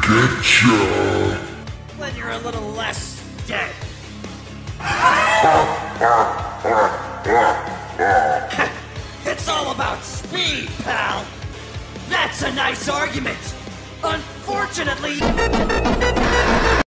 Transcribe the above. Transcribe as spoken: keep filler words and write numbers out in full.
Gacha. When you're a little less dead. It's all about speed, pal. That's a nice argument. Unfortunately...